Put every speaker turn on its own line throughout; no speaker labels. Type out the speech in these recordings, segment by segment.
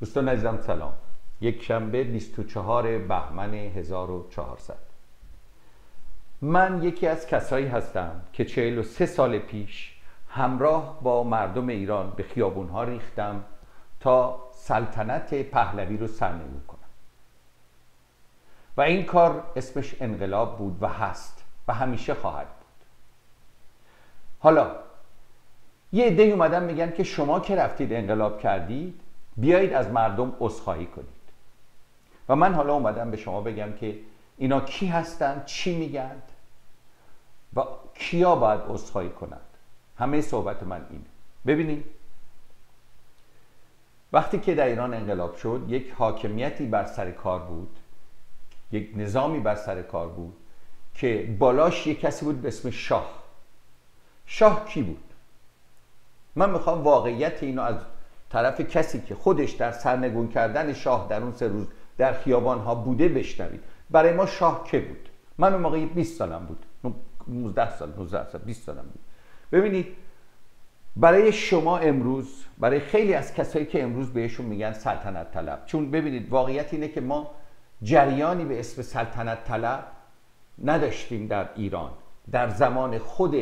دوستان عزیزم سلام. یک شنبه 24 بهمن 1400. من یکی از کسایی هستم که 43 سال پیش همراه با مردم ایران به خیابونها ریختم تا سلطنت پهلوی رو سرنگون کنم و این کار اسمش انقلاب بود و هست و همیشه خواهد بود. حالا یه عده‌ای اومدن میگن که شما که رفتید انقلاب کردید بیایید از مردم عذرخواهی کنید و من حالا اومدم به شما بگم که اینا کی هستن، چی میگن و کیا باید عذرخواهی کنند. همه صحبت من اینه. ببینید، وقتی که در ایران انقلاب شد یک حاکمیتی بر سر کار بود، یک نظامی بر سر کار بود که بالاش یک کسی بود به اسم شاه. شاه کی بود؟ من میخوام واقعیت اینو از طرف کسی که خودش در سرنگون کردن شاه در اون 3 روز در خیابان ها بوده بشنوید. برای ما شاه که بود؟ من اون موقع 20 سالم بود، 19 سال 20 سالم بود. ببینید، برای شما امروز، برای خیلی از کسایی که امروز بهشون میگن سلطنت طلب، چون ببینید واقعیت اینه که ما جریانی به اسم سلطنت طلب نداشتیم در ایران. در زمان خود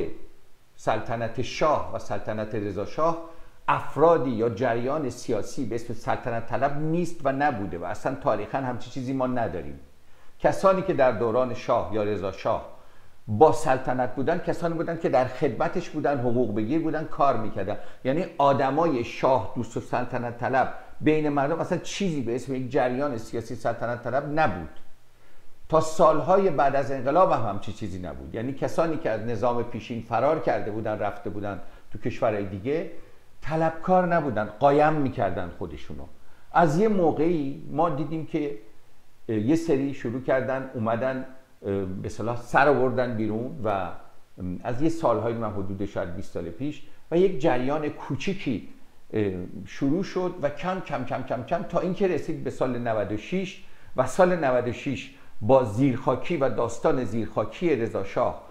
سلطنت شاه و سلطنت رضا شاه افرادی یا جریان سیاسی به اسم سلطنت طلب نیست و نبوده و اصلا تاریخاً همچی چیزی ما نداریم. کسانی که در دوران شاه یا رضا شاه با سلطنت بودن کسانی بودن که در خدمتش بودن، حقوق بگیر بودن، کار میکردن. یعنی آدمای شاه دوست و سلطنت طلب بین مردم اصلا چیزی به اسم یک جریان سیاسی سلطنت طلب نبود. تا سالهای بعد از انقلاب هم همچی چیزی نبود. یعنی کسانی که از نظام پیشین فرار کرده بودن، رفته بودن تو کشورهای دیگه، طلبکار نبودن، قایم میکردن خودشونو. از یه موقعی ما دیدیم که یه سری شروع کردن اومدن به اصطلاح سر آوردن بیرون و از یه سالهای، من حدود شاید 20 سال پیش، و یک جریان کوچیکی شروع شد و کم کم کم کم کم تا اینکه رسید به سال 96 و سال 96 با زیرخاکی و داستان زیرخاکی رضا شاه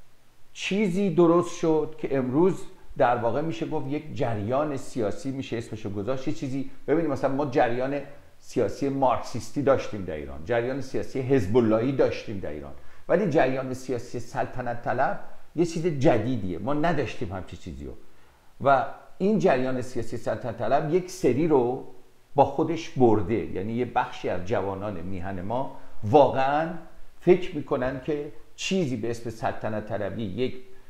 چیزی درست شد که امروز در واقع میشه گفت یک جریان سیاسی میشه اسمشو گذاشت. چیزی ببینید، مثلا ما جریان سیاسی مارکسیستی داشتیم در ایران، جریان سیاسی حزب اللهی داشتیم در ایران، ولی جریان سیاسی سلطنت طلب یه چیز جدیدیه. ما نداشتیم همچین چیزی رو و این جریان سیاسی سلطنت طلب یک سری رو با خودش برده. یعنی یه بخشی از جوانان میهن ما واقعا فکر میکنن که چیزی به اسم سلطنت طلبی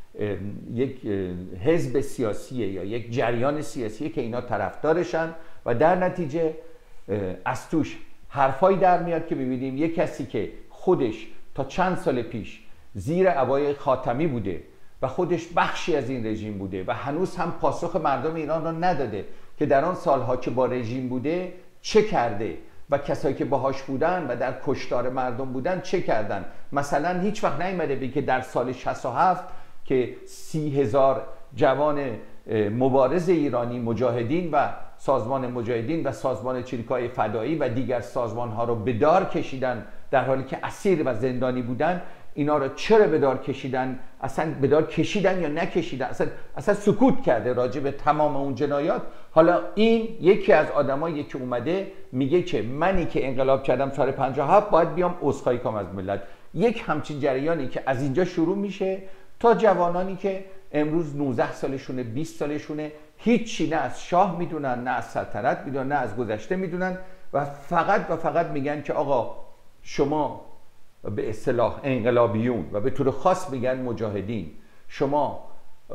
یک حزب سیاسیه یا یک جریان سیاسیه که اینا طرفدارشن و در نتیجه از توش حرفایی در میاد که ببینیم یک کسی که خودش تا چند سال پیش زیر عبای خاتمی بوده و خودش بخشی از این رژیم بوده و هنوز هم پاسخ مردم ایران را نداده که در آن سالها که با رژیم بوده چه کرده و کسایی که باهاش بودن و در کشتار مردم بودن چه کردن. مثلا هیچ وقت نیامده بگه که در سال 67 که 30,000 جوان مبارز ایرانی، مجاهدین و سازمان مجاهدین و سازمان چریکای فدایی و دیگر سازمان ها رو به دار کشیدن در حالی که اسیر و زندانی بودن، اینا رو چرا به دار کشیدن؟ اصلا به دار کشیدن یا نکشیدن؟ اصلا سکوت کرده راجع به تمام اون جنایات. حالا این یکی از آدمایی که اومده میگه که منی که انقلاب کردم سال 57 باید بیام عذرخواهی کنم از ملت. یک همچین جریانی که از اینجا شروع میشه تا جوانانی که امروز 19 سالشونه، 20 سالشونه، هیچی نه از شاه میدونن، نه از سلطنت میدونن، نه از گذشته میدونن و فقط میگن که آقا شما به اصطلاح انقلابیون و به طور خاص میگن مجاهدین، شما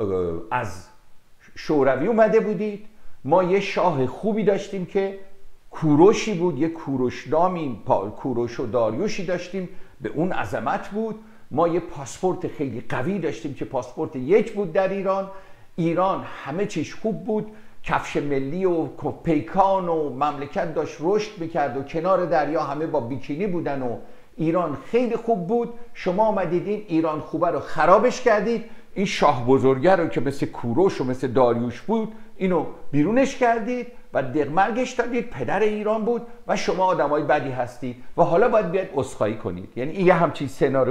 از شوروی اومده بودید، ما یه شاه خوبی داشتیم که کوروشی بود، یه کوروشنامی، کوروش و داریوشی داشتیم، به اون عظمت بود. ما یه پاسپورت خیلی قوی داشتیم که پاسپورت 1 بود در ایران همه چیش خوب بود، کفش ملی و پیکان و مملکت داشت رشد میکرد و کنار دریا همه با بیکینی بودن و ایران خیلی خوب بود. شما آمدید این ایران خوبه رو خرابش کردید، این شاه بزرگه رو که مثل کوروش و مثل داریوش بود اینو بیرونش کردید و دغمرگش دادید، پدر ایران بود و شما آدمای بدی هستید و حالا باید بیاید عذرخواهی کنید. یعنی یه همچین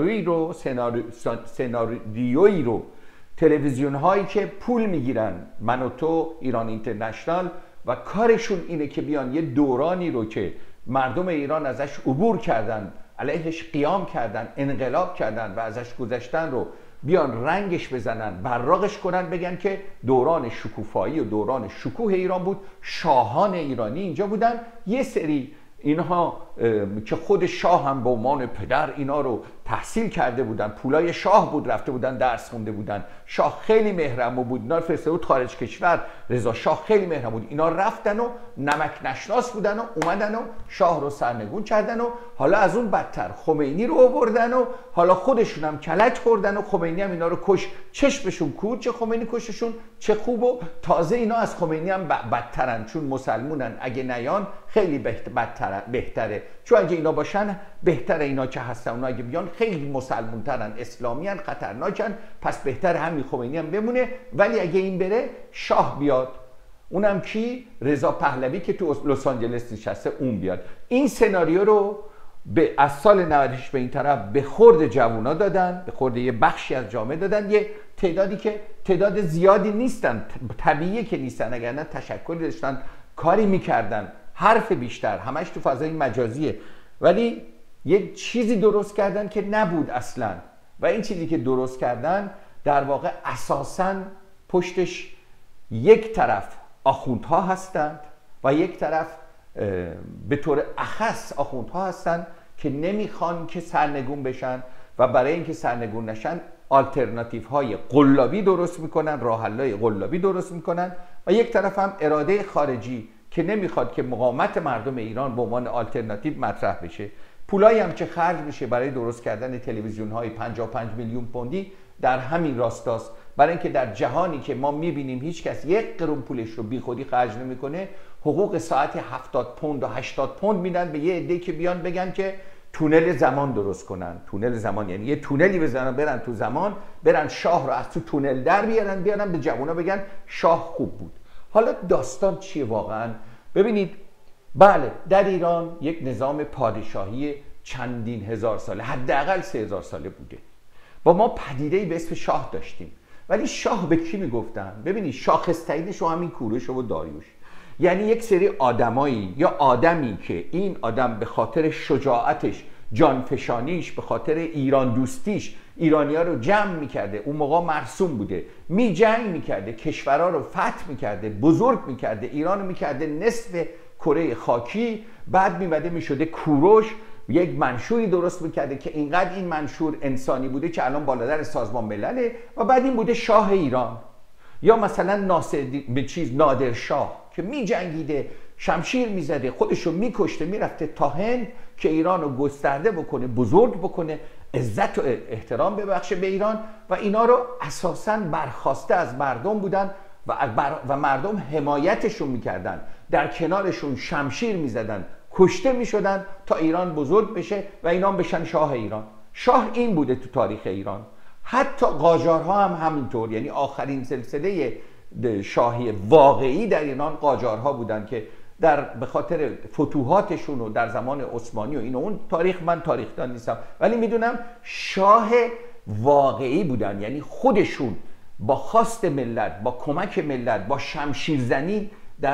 سناریویی رو تلویزیون هایی که پول میگیرن، من و تو، ایران اینترنشنال و کارشون اینه که بیان یه دورانی رو که مردم ایران ازش عبور کردن، علیهش قیام کردن، انقلاب کردن و ازش گذشتن رو بیان رنگش بزنن، براقش کنن، بگن که دوران شکوفایی و دوران شکوه ایران بود، شاهان ایرانی اینجا بودن. یه سری اینها که خود شاه هم به عنوان پدر اینا رو تحصیل کرده بودن، پولای شاه بود، رفته بودن درس خونده بودن، شاه خیلی محرم بود، اینا فرستاده بود خارج کشور، رضا شاه خیلی محرم بود، اینا رفتن و نمک نشناس بودن و اومدن و شاه رو سرنگون کردن و حالا از اون بدتر خمینی رو آوردن و حالا خودشون هم کلک خوردن و خمینی هم اینا رو کش، چشمشون کور چه خمینی کششون چه خوب، و تازه اینا از خمینی هم بدترن چون مسلمونن، اگه نیان خیلی بهتره، چون اگه اینا باشن بهتره، اینا که هستن اونا اگه بیان خیلی مسلمون ترن، اسلامی ان، خطرناکن، پس بهتر همین خمینی هم بمونه. ولی اگه این بره شاه بیاد، اونم کی؟ رضا پهلوی که تو لس آنجلس نشسته اون بیاد. این سناریو رو از سال 98 به این طرف به خورد جوونا دادن، به خورد یه بخشی از جامعه دادن، یه تعدادی که تعداد زیادی نیستن، طبیعیه که نیستن، اگر نه تشکلی داشتن کاری میکردن، حرف بیشتر، همش تو فضای مجازیه، ولی یه چیزی درست کردن که نبود اصلا. و این چیزی که درست کردن در واقع اساساً پشتش یک طرف آخوندها هستند و یک طرف به طور اخص آخوندها هستند که نمیخوان که سرنگون بشن و برای اینکه سرنگون نشن آلترناتیو های قلابی درست میکنن، راه حل‌های قلابی درست میکنن، و یک طرف هم اراده خارجی که نمیخواد که مقاومت مردم ایران به عنوان آلترناتیو مطرح بشه. پولایی هم که خرج میشه برای درست کردن تلویزیون های 55 میلیون پوندی در همین راستاست، برای اینکه در جهانی که ما میبینیم هیچ کس یک قرون پولش رو بی خودی خرج نمیکنه، حقوق ساعت 70 پوند و 80 پوند میدن به یه عده که بیان بگن که تونل زمان درست کنن. تونل زمان یعنی یه تونلی بزنن، برن تو زمان، برن شاه رو از تو تونل در بیارن به جوونا بگن شاه خوب بود. حالا داستان چیه واقعا؟ ببینید، بله در ایران یک نظام پادشاهی چندین هزار ساله، حداقل 3000 ساله بوده. با ما پدیده‌ای به اسم شاه داشتیم، ولی شاه به کی میگفتن؟ ببینید شاخص‌ترینش همین کوروش و داریوش، یعنی یک سری آدمایی یا آدمی که این آدم به خاطر شجاعتش، جانفشانیش، به خاطر ایران دوستیش ایرانی‌ها رو جمع میکرده، اون موقع مرسوم بوده، جنگ میکرده، کشورها رو فتح میکرده، بزرگ میکرده، ایران رو میکرده نصف کره خاکی، بعد میمده میشده کوروش، یک منشوری درست میکرده که اینقدر این منشور انسانی بوده که الان بالادر سازمان ملله، و بعد این بوده شاه ایران. یا مثلا نادر شاه که میجنگیده، شمشیر میزده، خودشو میکشته، میرفته تا هند که ایران رو گسترده بکنه، بزرگ بکنه، عزت و احترام ببخشه به ایران، و اینا رو اساساً برخواسته از مردم بودن و مردم حمایتشون میکردن، در کنارشون شمشیر میزدن، کشته میشدن تا ایران بزرگ بشه و اینا بشن شاه ایران. شاه این بوده تو تاریخ ایران. حتی قاجارها هم همینطور، یعنی آخرین سلسله شاهی واقعی در ایران قاجارها بودن که به خاطر فتوحاتشون و در زمان عثمانی و این و اون تاریخ، من تاریخدان نیستم ولی میدونم شاه واقعی بودن، یعنی خودشون با خواست ملت، با کمک ملت، با شمشیرزنی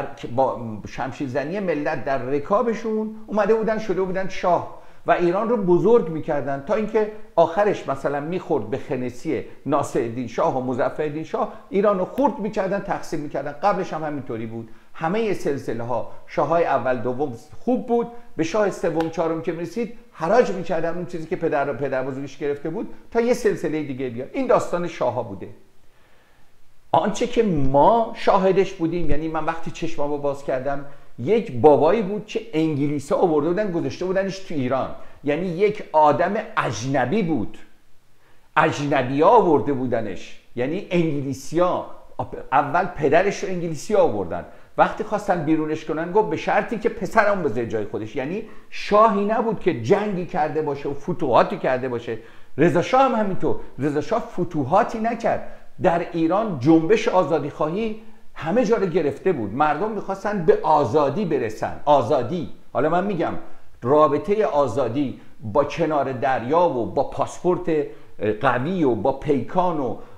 ملت در رکابشون اومده بودن، شده بودن شاه و ایران رو بزرگ میکردن، تا اینکه آخرش مثلا میخورد به خنثی ناصرالدین شاه و مظفرالدین شاه، ایران رو خورد میکردن، تقسیم میکردن. قبلش هم همینطوری بود. همه سلسله ها، شاههای اول دوم خوب بود، به شاه سوم چهارم که میرسید حراج میکردن اون چیزی که پدر بزرگش گرفته بود تا یه سلسله دیگه بیاد. این داستان شاه ها بوده. آنچه که ما شاهدش بودیم، یعنی من وقتی چشمامو باز کردم، یک بابایی بود که انگلیسا آورده بودن گذاشته بودنش تو ایران، یعنی یک آدم اجنبی بود، اجنبی‌ها آورده بودنش، یعنی انگلیسی‌ها اول پدرش رو انگلیسی‌ها آوردن، وقتی خواستن بیرونش کنن گفت به شرطی که پسرم بذاره جای خودش. یعنی شاهی نبود که جنگی کرده باشه و فتوحاتی کرده باشه. رضا شاه هم همینطور، رضا شاه فتوحاتی نکرد. در ایران جنبش آزادی خواهی همه جا رو گرفته بود، مردم میخواستن به آزادی برسن. آزادی، حالا من میگم رابطه آزادی با کنار دریا و با پاسپورت قوی و با پیکان و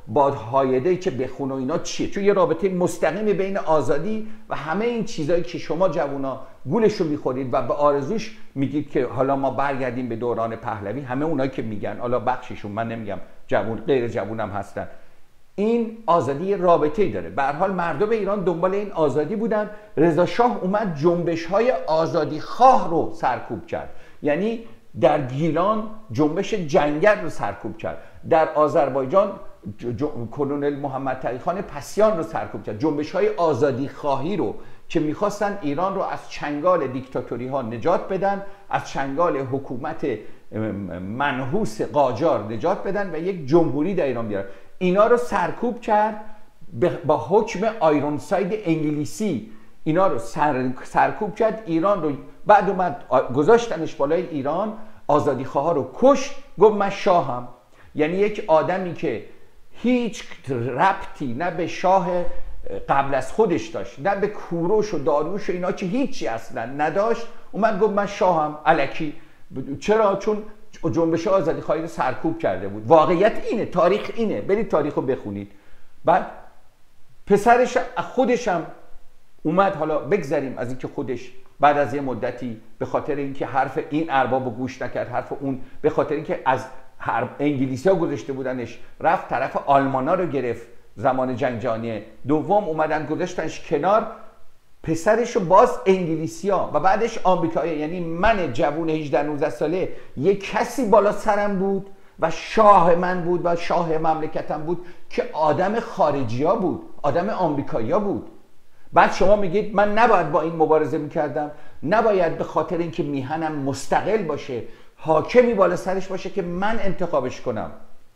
بادهایده‌ای که بخونه و اینا چیه؟ چون یه رابطه مستقیمی بین آزادی و همه این چیزایی که شما جوونا گولش رو میخورید و به آرزوش میگید که حالا ما برگردیم به دوران پهلوی. همه اونایی که میگن، حالا بخششون، من نمیگم جوون، غیر جوون هم هستن، این آزادی رابطه‌ای داره. به هر حال مردم ایران دنبال این آزادی بودن. رضا شاه اومد جنبش‌های آزادی خواه رو سرکوب کرد. یعنی در گیلان جنبش جنگل رو سرکوب کرد، در آذربایجان کلونل محمد تقی‌خان پسیان رو سرکوب کرد. جنبش‌های آزادی خواهی رو که می‌خواستن ایران رو از چنگال دیکتاتوری‌ها نجات بدن، از چنگال حکومت منحوس قاجار نجات بدن و یک جمهوری در ایران بیارن، اینا رو سرکوب کرد. با حکم آیرونساید انگلیسی اینا رو سرکوب کرد. ایران رو بعد اومد گذاشتنش بالای ایران، آزادی خواه رو کشت، گفت من شاهم. یعنی یک آدمی که هیچ ربطی نه به شاه قبل از خودش داشت، نه به کوروش و داریوش و اینا که هیچی اصلا نداشت، اومد گفت من شاهم الکی. چرا؟ چون جنبش آزادی خواهی رو سرکوب کرده بود. واقعیت اینه، تاریخ اینه، برید تاریخ رو بخونید. بعد پسرش خودش هم اومد، حالا بگذریم از اینکه خودش بعد از یه مدتی به خاطر اینکه حرف این اربابو گوش نکرد، حرف اون، به خاطر اینکه از انگلیسی ها گذاشته بودنش، رفت طرف آلمانا رو گرفت. زمان جنگ جهانی دوم اومدن گذاشتنش کنار، پسرش رو باز انگلیسی ها و بعدش آمریکایی. یعنی من جوون 18-19 ساله یک کسی بالا سرم بود و شاه من بود و شاه مملکتم بود که آدم خارجی ها بود، آدم آمریکایی ها بود. بعد شما میگید من نباید با این مبارزه میکردم، نباید به خاطر اینکه میهنم مستقل باشه، حاکمی بالا سرش باشه که من انتخابش کنم،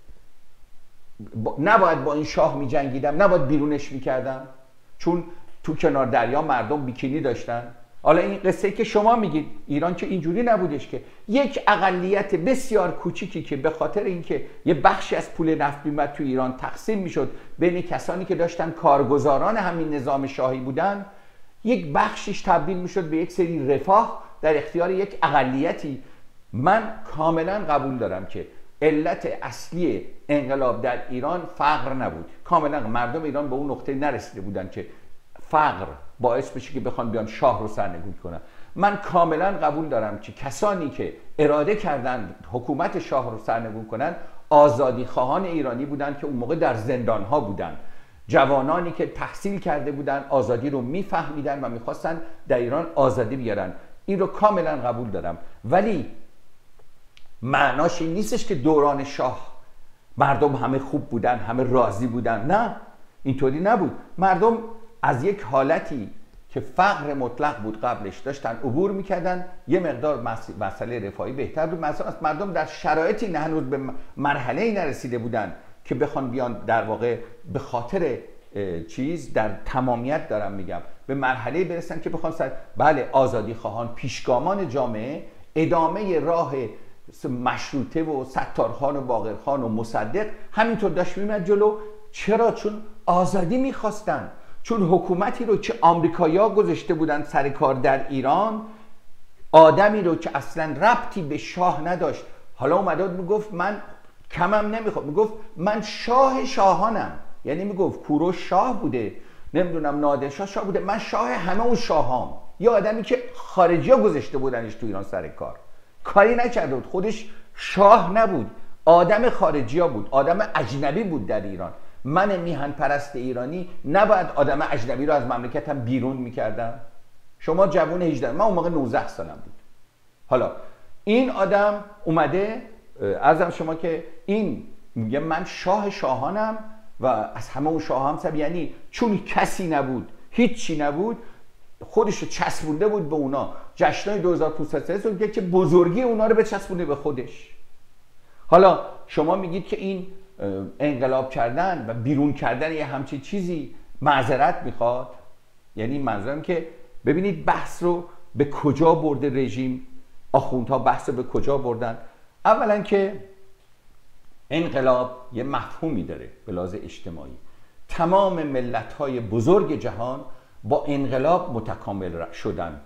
نباید با این شاه میجنگیدم، نباید بیرونش میکردم چون تو کنار دریا مردم بیکینی داشتن. حالا این قصه که شما میگید ایران که اینجوری نبودش، که یک اقلیت بسیار کوچیکی که به خاطر اینکه یه بخشی از پول نفت میومد تو ایران تقسیم میشد بین کسانی که داشتن کارگزاران همین نظام شاهی بودن، یک بخشیش تبدیل میشد به یک سری رفاه در اختیار یک اقلیتی. من کاملا قبول دارم که علت اصلی انقلاب در ایران فقر نبود. کاملا مردم ایران به اون نقطه نرسیده بودن که فقر باعث بشه که بخوان بیان شاه رو سرنگون کنن. من کاملا قبول دارم که کسانی که اراده کردن حکومت شاه رو سرنگون کنن آزادی خواهان ایرانی بودن که اون موقع در زندان ها بودن، جوانانی که تحصیل کرده بودن، آزادی رو میفهمیدن و میخواستن در ایران آزادی بیارن. این رو کاملا قبول دارم، ولی معناش این نیستش که دوران شاه مردم همه خوب بودن، همه راضی بودن. نه، اینطوری نبود. مردم از یک حالتی که فقر مطلق بود قبلش داشتن عبور میکردن، یه مقدار مسئله رفاهی بهتر بود. مثلا مردم در شرایطی هنوز به مرحله‌ای نرسیده بودن که بخوان بیان در واقع به خاطر چیز، در تمامیت دارم میگم، به مرحله برسن که بخوان بله، آزادی خواهان، پیشگامان جامعه ادامه راه مشروطه و ستارخان و باقرخان و مصدق همینطور داشت میمد جلو. چرا؟ چون آزادی میخواستن، چون حکومتی رو که آمریکایی‌ها گذاشته بودن سر کار در ایران، آدمی رو که اصلا ربطی به شاه نداشت، حالا اومده بود میگفت من کمم نمیخواد، میگفت من شاه شاهانم. یعنی میگفت کوروش شاه بوده، نمیدونم نادرشاه شاه بوده، من شاه همه اون شاهام. یه آدمی که خارجی‌ها گذاشته بودنش تو ایران سر کار، کاری نکرده بود، خودش شاه نبود، آدم خارجی‌ها بود، آدم اجنبی بود در ایران. من میهن پرست ایرانی نباید آدم اجنبی رو از مملکتم بیرون میکردم. شما جوون 18، من اون موقع 19 سالم بود. حالا این آدم اومده، عرضم شما که این میگه من شاه شاهانم و از همه اون شاهام سب، یعنی چون کسی نبود، هیچی نبود، خودش رو چسبونده بود به اونا. جشنای 2500 که بزرگی اونا رو بچسبونه به خودش. حالا شما میگید که این انقلاب کردن و بیرون کردن یه همچین چیزی معذرت میخواد. یعنی منظورم که ببینید بحث رو به کجا برده رژیم، آخوندها بحث رو به کجا بردن. اولا که انقلاب یه مفهومی داره به لحاظ اجتماعی. تمام ملت‌های بزرگ جهان با انقلاب متکامل شدن،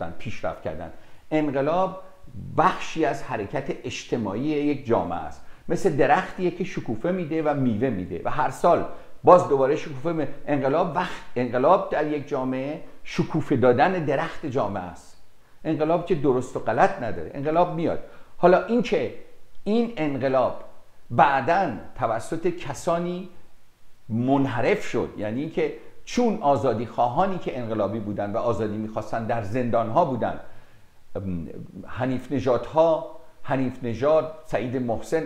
پیشرفت کردن. انقلاب بخشی از حرکت اجتماعی یک جامعه است. مثل درختیه که شکوفه میده و میوه میده و هر سال باز دوباره شکوفه انقلاب در یک جامعه شکوفه دادن درخت جامعه است. انقلاب که درست و غلط نداره، انقلاب میاد. حالا این که این انقلاب بعداً توسط کسانی منحرف شد، یعنی که چون آزادی خواهانی که انقلابی بودن و آزادی میخواستن در زندان ها بودن، حنیف نژاد، سعید محسن،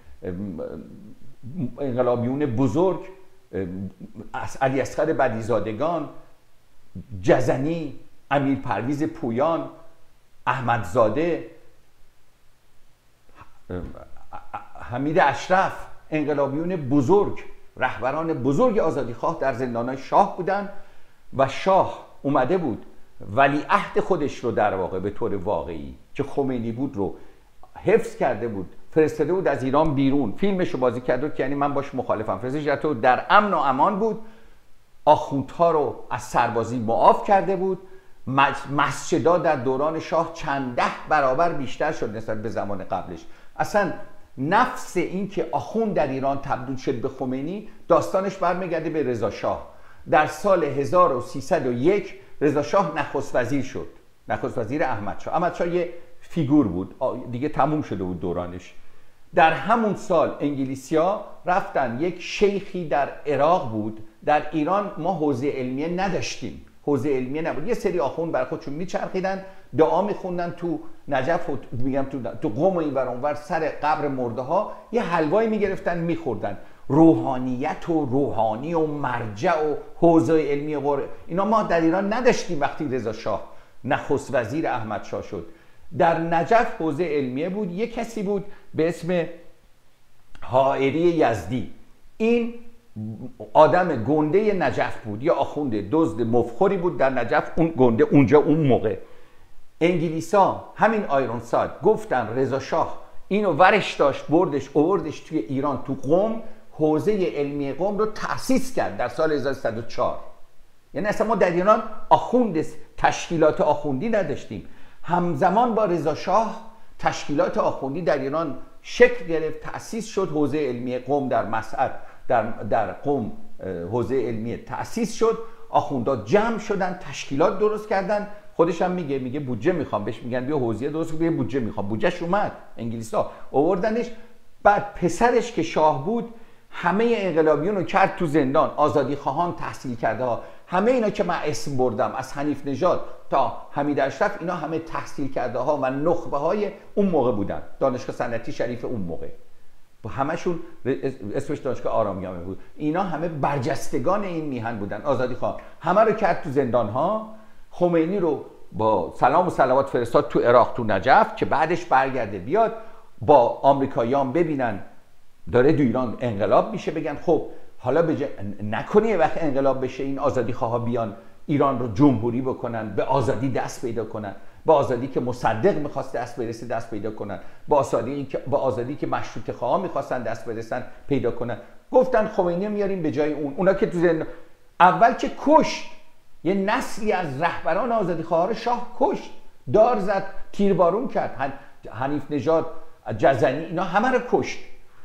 انقلابیون بزرگ، علی اصغر بدیزادگان، جزنی، امیر پرویز پویان، احمدزاده، حمید اشرف، انقلابیون بزرگ، رهبران بزرگ آزادیخواه در زندانهای شاه بودن و شاه اومده بود ولیعهد خودش رو در واقع به طور واقعی که خمینی بود رو حفظ کرده بود، فرستاده بود از ایران بیرون، فیلمش رو بازی کرده بود که یعنی من باش مخالفم، فرستادش در امن و امان بود، آخوندها رو از سربازی معاف کرده بود، مسجدها در دوران شاه چند ده برابر بیشتر شد نسبت به زمان قبلش. اصلا نفس این که آخوند در ایران تبدیل شد به خمینی داستانش برمیگرده به رضا شاه. در سال 1301 رضا شاه نخست وزیر شد، نخست وزیر احمدشاه. احمدشاه یه فیگور بود دیگه، تموم شده بود دورانش. در همون سال انگلیسی‌ها رفتن، یک شیخی در عراق بود، در ایران ما حوزه علمیه نداشتیم، حوزه علمیه نبود، یه سری آخوند بر خودشون میچرخیدن، دعا میخوندن تو نجف و میگم تو قم و این ور اونور سر قبر مرده ها یه حلوایی میگرفتن میخوردن. روحانیت و روحانی و مرجع و حوزه علمی قرآن اینا ما در ایران نداشتیم. وقتی رضا شاه نخست وزیر احمدشاه شد، در نجف حوزه علمیه بود، یه کسی بود به اسم حائری یزدی. این آدم گنده نجف بود، یا آخوند دزد مفخوری بود در نجف. اون گنده اونجا اون موقع انگلیسا همین آیرونساد گفتن رضا شاه اینو ورش داشت، آوردش توی ایران، تو قم، حوزه علمی قم رو تأسیس کرد در سال 1104. یعنی اصلا ما در ایران تشکیلات آخوندی نداشتیم. همزمان با رضا شاه تشکیلات آخوندی در ایران شکل گرفت، تأسیس شد. حوزه علمی قم در مسعد، در قم حوزه علمی تأسیس شد، آخوندها جمع شدن، تشکیلات درست کردن. خودش هم میگه بودجه میخوام، بهش میگن بیا حوزه درست بیا بودجه میخوام. بودجهش اومد، انگلیسا آوردنش. بعد پسرش که شاه بود همه انقلابیون رو کرد تو زندان، آزادی خواهان، تحصیل کرده ها، همه اینا که من اسم بردم از حنیف نژاد تا حمید اشرف، اینا همه تحصیل کرده ها و نخبه های اون موقع بودن، دانشگاه صنعتی شریف اون موقع، همشون اسمش دانشگاه آرامیامه بود. اینا همه برجستگان این میهن بودن، آزادی خواهان. همه رو کرد تو زندان ها. خمینی رو با سلام و صلوات فرستاد تو عراق، تو نجف، که بعدش برگرده بیاد با آمریکاییان ببینن داره دو ایران انقلاب میشه، بگن خب حالا نکنه یه وقت انقلاب بشه این آزادی خواه بیان ایران رو جمهوری بکنن، به آزادی دست پیدا کنن، با آزادی که مصدق میخواست دست برسه دست پیدا کنن، با آزادی که مشروطه خواه میخواستن دست برسن پیدا کنن. گفتن خمینی میاریم به جای اونا که تو زندان. اول که کشت، یه نسلی از رهبران آزادی خواه رو شاه کشت، دار زد، تیربارون کرد، حنیف نژاد، جزنی، اینا همه رو کشت.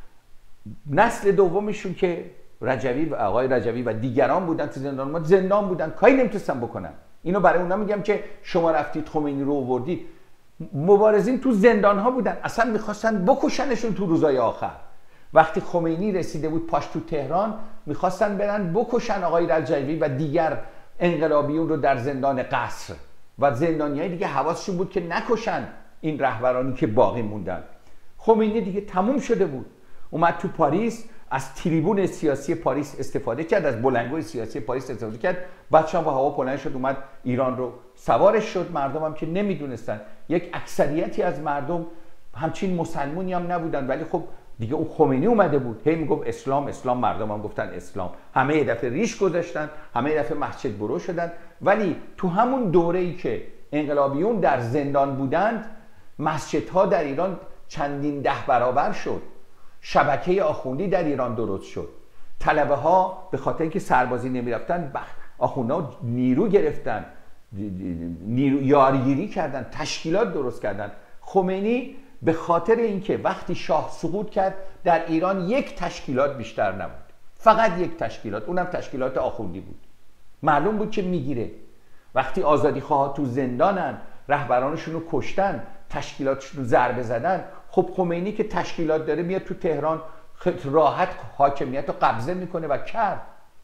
نسل دومشون که آقای رجوی و دیگران بودن تو زندان بودن، کاری نمیتونستن بکنن. اینو برای اونا میگم که شما رفتید خمینی رو آوردید. مبارزین تو زندان ها بودن، اصلا میخواستن بکشنشون تو روزای آخر. وقتی خمینی رسیده بود پاش تو تهران، میخواستن برن بکشن آقای رجوی و دیگر انقلابیون رو در زندان قصر، و زندانیای دیگه حواسشون بود که نکشن این رهبرانی که باقی موندن. خمینی دیگه تموم شده بود، اومد تو پاریس، از تریبون سیاسی پاریس استفاده کرد، از بلندگوی سیاسی پاریس استفاده کرد، بعد با هوا بلند شد اومد ایران رو سوارش شد. مردم هم که نمیدونستن، یک اکثریتی از مردم همچین مسلمونی هم نبودن، ولی خب دیگه اون خمینی اومده بود، هی میگفت اسلام اسلام، مردم هم گفتن اسلام، همه یه دفعه ریش گذاشتن، همه یه دفعه مسجد برو شدن. ولی تو همون دوره‌ای که انقلابیون در زندان بودند، مسجدها در ایران چندین ده برابر شد، شبکه آخوندی در ایران درست شد، طلبه ها به خاطر اینکه سربازی نمیرفتن آخوندها نیرو گرفتن، نیرو یارگیری کردن، تشکیلات درست کردن. خمینی به خاطر اینکه وقتی شاه سقوط کرد در ایران یک تشکیلات بیشتر نبود، فقط یک تشکیلات، اونم تشکیلات آخوندی بود. معلوم بود که میگیره. وقتی آزادی خواه تو زندانن، رهبرانشون رو کشتن، تشکیلاتشون رو ضربه زدن، خب خمینی که تشکیلات داره میاد تو تهران راحت حاکمیت رو قبضه میکنه و کرد.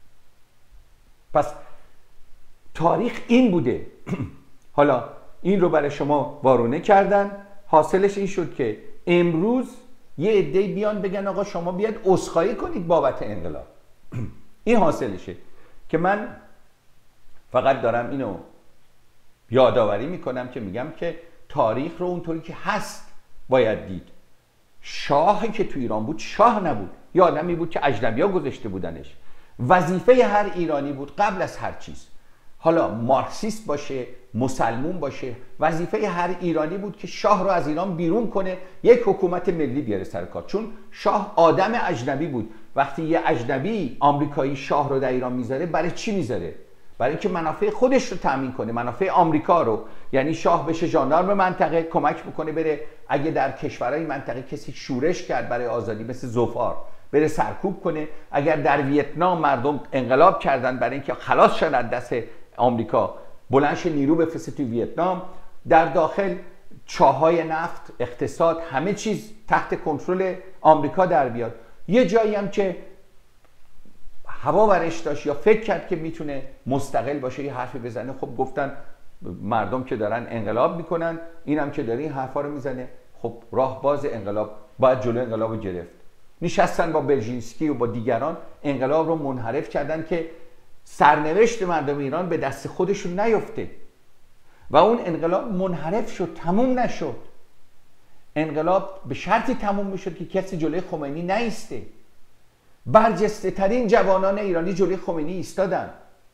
پس تاریخ این بوده. حالا این رو برای شما وارونه کردن، حاصلش این شد که امروز یه عده‌ای بیان بگن آقا شما بیاد عذرخواهی کنید بابت انقلاب. این حاصلشه که من فقط دارم اینو یادآوری میکنم که میگم که تاریخ رو اونطوری که هست باید دید. شاهی که تو ایران بود شاه نبود، یه آدمی بود که اجنبی‌ها گذاشته بودنش. وظیفه هر ایرانی بود قبل از هر چیز، حالا مارکسیست باشه، مسلمون باشه، وظیفه هر ایرانی بود که شاه رو از ایران بیرون کنه، یک حکومت ملی بیاره سر کار. چون شاه آدم اجنبی بود. وقتی یه اجنبی آمریکایی شاه رو در ایران میذاره، برای چی میذاره؟ برای اینکه منافع خودش رو تامین کنه، منافع آمریکا رو. یعنی شاه بشه ژاندارم منطقه، کمک بکنه بره اگه در کشورهای منطقه کسی شورش کرد برای آزادی مثل ظفار، بره سرکوب کنه. اگر در ویتنام مردم انقلاب کردن برای اینکه خلاص شدن از دست آمریکا، بلندش نیرو بفرسته تو ویتنام، در داخل چاهای نفت، اقتصاد، همه چیز تحت کنترل آمریکا در بیاد. یه جایی هم که هوا ورش داشت یا فکر کرد که میتونه مستقل باشه یه حرفی بزنه، خب گفتن مردم که دارن انقلاب میکنن، اینم که داره این حرفا رو میزنه، خب راه باز انقلاب، باید جلو انقلاب رو گرفت. نشستن با برژینسکی و با دیگران انقلاب رو منحرف کردن که سرنوشت مردم ایران به دست خودشون نیفته و اون انقلاب منحرف شد، تموم نشد. انقلاب به شرطی تموم میشد که کسی جلوی خمینی نیسته. برجسته ترین جوانان ایرانی جلوی خمینی ایستادن.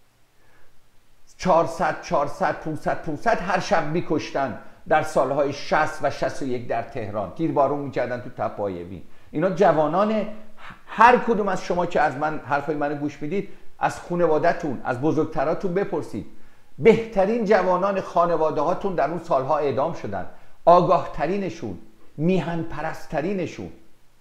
400 500 هر شب میکشتن در سالهای 60 و 61 در تهران، تیربارون میکردن تو تپایوی. اینا جوانان، هر کدوم از شما که از من حرفای منو گوش میدید، از خانواده‌تون، از بزرگتراتون بپرسید. بهترین جوانان خانواده هاتون در اون سالها اعدام شدن. آگاه ترینشون، میهن پرست ترینشون.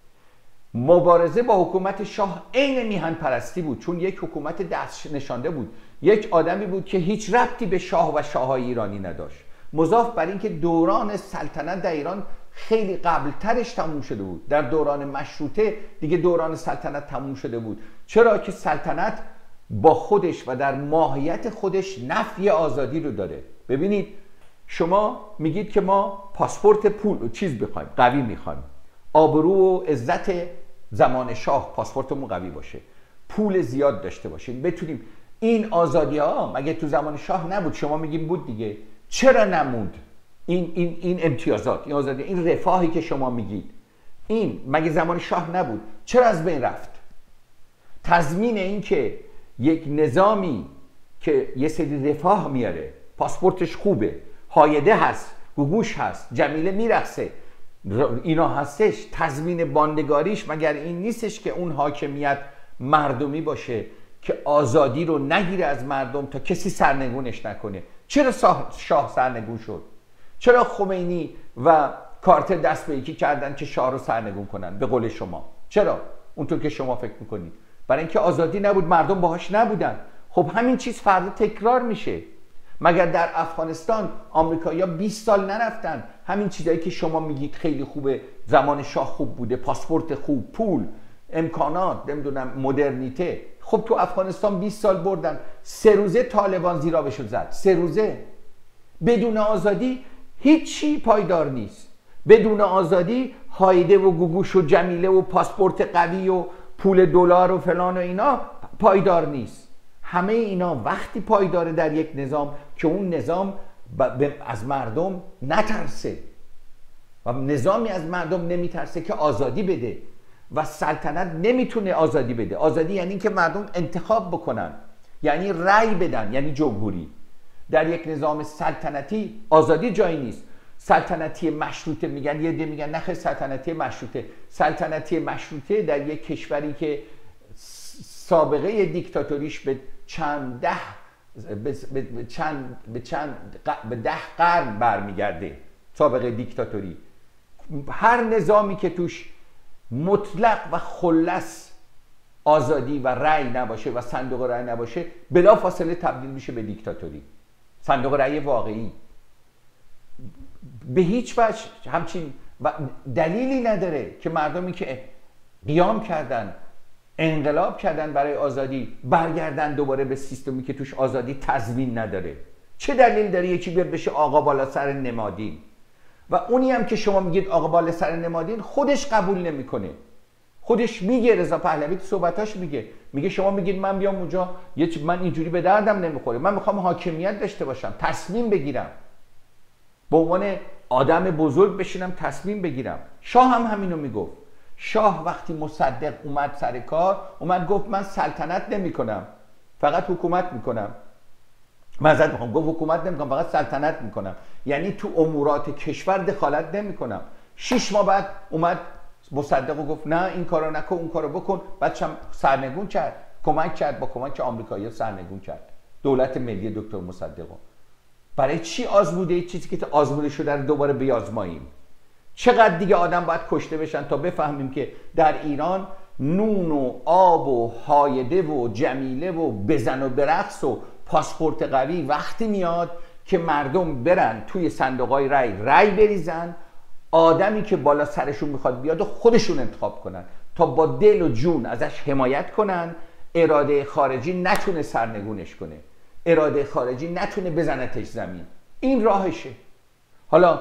مبارزه با حکومت شاه عین میهن پرستی بود، چون یک حکومت دست نشانده بود. یک آدمی بود که هیچ ربطی به شاه و شاههای ایرانی نداشت. مضاف بر این که دوران سلطنت در ایران خیلی قبلترش تموم شده بود. در دوران مشروطه دیگه دوران سلطنت تموم شده بود. چرا که سلطنت با خودش و در ماهیت خودش نفی آزادی رو داره. ببینید شما میگید که ما پاسپورت پول چیز بخوایم، قوی میخوایم، آبرو و عزت زمان شاه پاسپورتمون قوی باشه، پول زیاد داشته باشیم، بتونیم. این آزادی ها مگه تو زمان شاه نبود؟ شما میگیم بود دیگه. چرا نموند این امتیازات، این آزادی، این رفاهی که شما میگید، این مگه زمان شاه نبود؟ چرا از بین رفت؟ تضمین این که یک نظامی که یه سری رفاه میاره، پاسپورتش خوبه، هایده هست، گوگوش هست، جمیله میرقصه، اینا هستش، تضمین باندگاریش مگر این نیستش که اون حاکمیت مردمی باشه که آزادی رو نگیره از مردم تا کسی سرنگونش نکنه؟ چرا شاه سرنگون شد؟ چرا خمینی و کارتر دست به یکی کردن که شاه رو سرنگون کنن؟ به قول شما چرا؟ اونطور که شما فکر میکنید. برای اینکه آزادی نبود، مردم باهاش نبودن. خب همین چیز فردا تکرار میشه. مگر در افغانستان آمریکایی‌ها 20 سال نرفتن؟ همین چیزایی که شما میگید خیلی خوبه، زمان شاه خوب بوده، پاسپورت خوب، پول، امکانات، نمیدونم مدرنیته. خب تو افغانستان 20 سال بردن، 3 روزه طالبان زیرابشو زد. 3 روزه. بدون آزادی هیچی پایدار نیست. بدون آزادی هایده و گوگوش و جمیله و پاسپورت قوی و پول دلار و فلان و اینا پایدار نیست. همه اینا وقتی پایداره در یک نظام که اون نظام از مردم نترسه و نظامی از مردم نمیترسه که آزادی بده و سلطنت نمیتونه آزادی بده. آزادی یعنی که مردم انتخاب بکنن، یعنی رأی بدن، یعنی جمهوری. در یک نظام سلطنتی آزادی جایی نیست. سلطنتی مشروطه میگن، یه ده میگن نخیر سلطنتی مشروطه. سلطنتی مشروطه در یک کشوری که سابقه دیکتاتوریش به ده قرن برمیگرده، سابقه دیکتاتوری. هر نظامی که توش مطلق و خلص آزادی و رأی نباشه و صندوق رأی نباشه بلا فاصله تبدیل میشه به دیکتاتوری. صندوق رأی واقعی به هیچ وجه همچین دلیلی نداره که مردمی که قیام کردن، انقلاب کردن برای آزادی، برگردن دوباره به سیستمی که توش آزادی تضمین نداره. چه دلیل داره یکی بیاد بشه آقا بالا سر نمادین؟ و اونی هم که شما میگید آقا بالا سر نمادین خودش قبول نمیکنه. خودش میگه، رضا پهلوی تو صحبتاش میگه شما میگید من بیام اونجا من اینجوری به دردم نمیخوره، من میخوام حاکمیت داشته باشم، تصمیم بگیرم، به عنوان آدم بزرگ بشینم تصمیم بگیرم. شاه هم همینو میگفت. شاه وقتی مصدق اومد سر کار اومد گفت من سلطنت نمیکنم، فقط حکومت میکنم. معذرت میخوام، گفت حکومت نمیکنم فقط سلطنت میکنم، یعنی تو امورات کشور دخالت نمیکنم. 6 ماه بعد اومد مصدق و گفت نه این کارو نکن اون کارو بکن، بعدش هم سرنگون کرد، کمک کرد، با کمک آمریکایی‌ها سرنگون کرد دولت ملی دکتر مصدقو. برای چی آزموده چیزی که آزموده شده رو دوباره بیازماییم؟ چقدر دیگه آدم باید کشته بشن تا بفهمیم که در ایران نون و آب و هایده و جمیله و بزن و برقص و پاسپورت قوی وقتی میاد که مردم برن توی صندوقای رأی بریزن، آدمی که بالا سرشون میخواد بیاد و خودشون انتخاب کنن تا با دل و جون ازش حمایت کنن، اراده خارجی نتونه سرنگونش کنه، اراده خارجی نتونه بزنتش زمین. این راهشه. حالا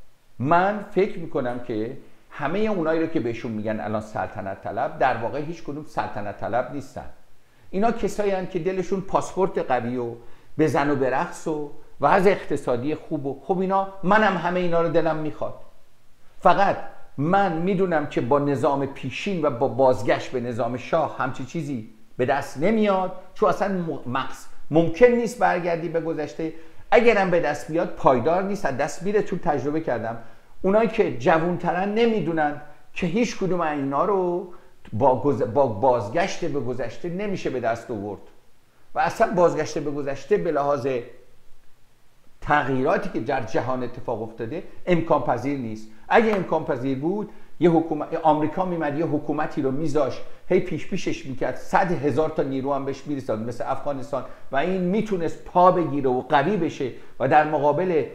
من فکر میکنم که همه اونایی رو که بهشون میگن الان سلطنت طلب در واقع هیچ کدوم سلطنت طلب نیستن. اینا کسایی هستن که دلشون پاسپورت قوی و بزن و برقص و وضع اقتصادی خوب و خب اینا، منم همه اینا رو دلم میخواد. فقط من میدونم که با نظام پیشین و با بازگشت به نظام شاه همچی چیزی به دست نمیاد، چون اصلا ممکن نیست برگردی به گذشته. اگرم به دست بیاد پایدار نیست، از دست میره. چون تجربه کردم اونایی که جوانترن نمیدونن که هیچ کدوم اینا رو با بازگشت به گذشته نمیشه به دست آورد و اصلا بازگشت به گذشته به لحاظ تغییراتی که در جهان اتفاق افتاده امکان پذیر نیست. اگه امکان پذیر بود یه حکومت آمریکا میمد یه حکومتی رو میذاش هی پیشش میکرد، 100,000 تا نیرو هم بهش میرساد مثل افغانستان و این میتونست پا بگیره و قوی بشه و در مقابل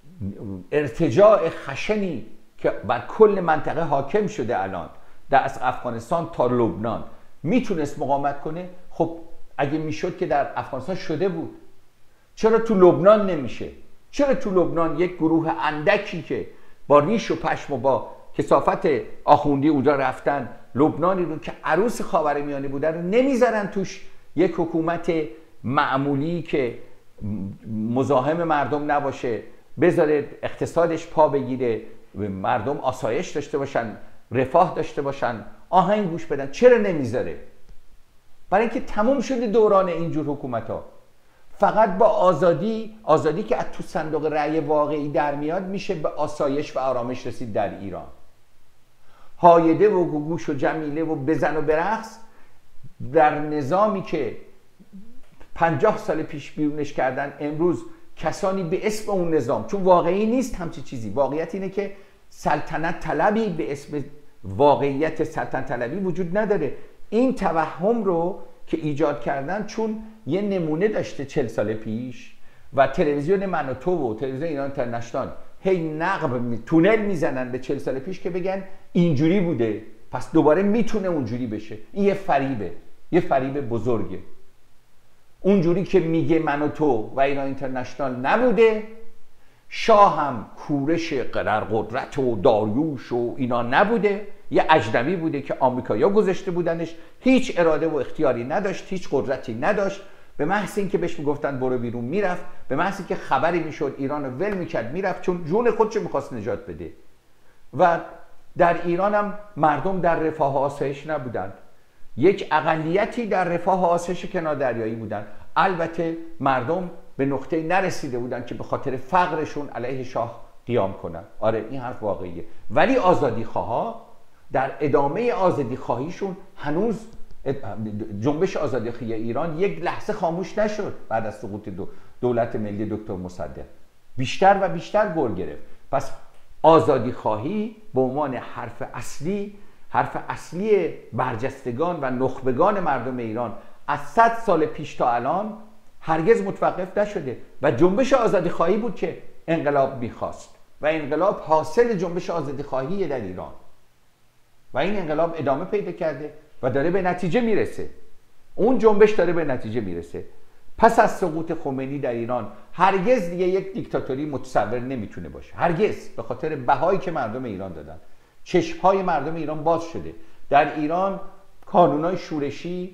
ارتجاع خشنی که بر کل منطقه حاکم شده الان از افغانستان تا لبنان میتونست مقاومت کنه. خب اگه میشد که در افغانستان شده بود، چرا تو لبنان نمیشه؟ چرا تو لبنان یک گروه اندکی که با ریش و پشم و با کثافت آخوندی اونجا رفتن، لبنانی رو که عروس خاورمیانه بوده رو نمیذارن توش یک حکومت معمولی که مزاحم مردم نباشه، بذاره اقتصادش پا بگیره، مردم آسایش داشته باشن، رفاه داشته باشن، آهنگ گوش بدن؟ چرا نمیذاره؟ برای اینکه تموم شده دوران اینجور حکومت ها. فقط با آزادی که از تو صندوق رأی واقعی در میاد میشه به آسایش و آرامش رسید در ایران. هایده و گوگوش و جمیله و بزن و برقص در نظامی که 50 سال پیش بیرونش کردن، امروز کسانی به اسم اون نظام، چون واقعی نیست همچی چیزی، واقعیت اینه که سلطنت طلبی به اسم واقعیت سلطنت طلبی وجود نداره. این توهم رو که ایجاد کردن چون یه نمونه داشته 40 سال پیش و تلویزیون من و تو و تلویزیون ایران اینترنشنال هی نقب تونل میزنن به 40 سال پیش که بگن اینجوری بوده پس دوباره میتونه اونجوری بشه. این یه فریب بزرگه. اونجوری که میگه من و تو و ایران اینترنشنال نبوده، شاه هم کورش در قدرت و داریوش و اینا نبوده، یه اجنبی بوده که آمریکایی‌ها گذاشته بودنش، هیچ اراده و اختیاری نداشت، هیچ قدرتی نداشت، به محض اینکه بهش میگفتن برو بیرون میرفت، به محض اینکه خبری میشد ایران رو ول میکرد میرفت، چون جون خودش میخواست نجات بده. و در ایران هم مردم در رفاه و آسایش نبودند، یک اقلیتی در رفاه و آسایش کناردریایی بودند. البته مردم به نقطه نرسیده بودند که به خاطر فقرشون علیه شاه قیام کنن. آره این حرف واقعیه. ولی آزادی خواها در ادامه آزادی خواهیشون هنوز جنبش آزادی خواهی ایران یک لحظه خاموش نشد. بعد از سقوط دولت ملی دکتر مصدق بیشتر و بیشتر گل گرفت. پس آزادی خواهی به عنوان حرف اصلی برجستگان و نخبگان مردم ایران از 100 سال پیش تا الان هرگز متوقف نشده و جنبش آزادی خواهی بود که انقلاب میخواست و انقلاب حاصل جنبش آزادی خواهی در ایران و این انقلاب ادامه پیدا کرده و داره به نتیجه میرسه. اون جنبش داره به نتیجه میرسه. پس از سقوط خمینی در ایران هرگز دیگه یک دیکتاتوری متصور نمیتونه باشه، هرگز، به خاطر بهایی که مردم ایران دادن. چشمهای مردم ایران باز شده. در ایران کانونهای شورشی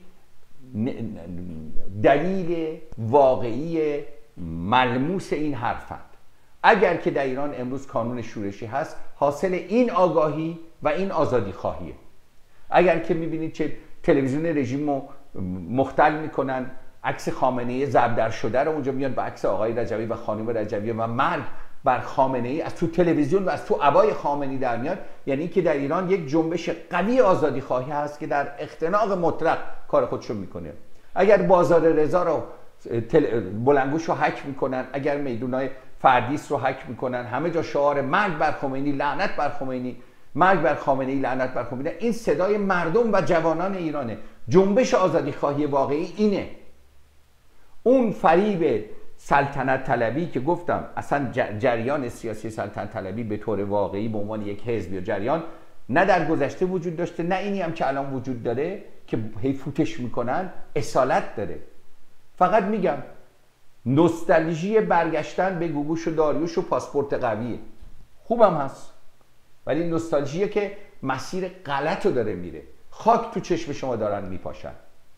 دلیل واقعی ملموس این حرفند. اگر که در ایران امروز کانون شورشی هست، حاصل این آگاهی و این آزادی خواهیه. اگر که میبینید چه تلویزیون رژیم رو مختل میکنن، عکس خامنه‌ای ضرب در شده رو اونجا میاد با عکس آقای رجوی و خانم رجوی و مرگ بر خامنه‌ای از تو تلویزیون و از تو عبای خامنه‌ای در میاد، یعنی که در ایران یک جنبش قوی آزادی خواهی هست که در اختناق مطلق کار خودشو میکنه. اگر بازار رضا رو بلنگوش رو حک میکنن، اگر میدونای فردیس رو حک میکنن، همه جا شعار مرگ بر خمینی، لعنت بر خمینی، مرگ بر خامنه‌ای، لعنت بر خمینی، این صدای مردم و جوانان ایرانه. جنبش آزادی خواهی واقعی اینه. اون فریب سلطنت طلبی که گفتم اصلا جریان سیاسی سلطنت طلبی به طور واقعی به عنوان یک حزب یا جریان نه در گذشته وجود داشته، نه اینی هم که الان وجود داره که هی فوتش میکنن، اصالت داره. فقط میگم نوستالژی برگشتن به گوگوش و داریوش و پاسپورت قویه، خوبم هست، ولی نوستالژیه که مسیر غلط رو داره میره. خاک تو چشم شما دارن میپاشن.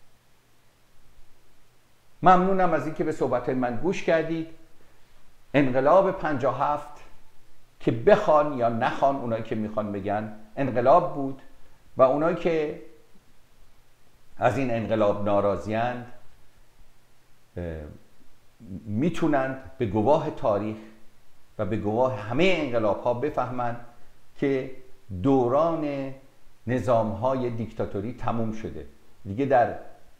ممنونم از اینکه به صحبت من گوش کردید. انقلاب 57 که بخوان یا نخوان اونایی که میخوان بگن انقلاب بود و اونایی که از این انقلاب ناراضیند میتونند به گواه تاریخ و به گواه همه انقلاب ها بفهمند که دوران نظام های دیکتاتوری تموم شده دیگه. در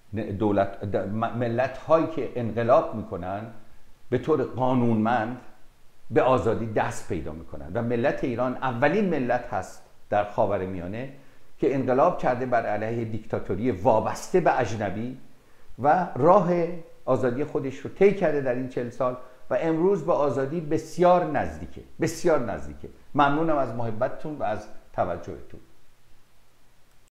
ملت هایی که انقلاب میکنن به طور قانونمند به آزادی دست پیدا میکنن و ملت ایران اولین ملت هست در خاورمیانه که انقلاب کرده بر علیه دیکتاتوری وابسته به اجنبی و راه آزادی خودش رو طی کرده در این 40 سال و امروز به آزادی بسیار نزدیکه، بسیار نزدیکه. ممنونم از محبتتون و از توجهتون.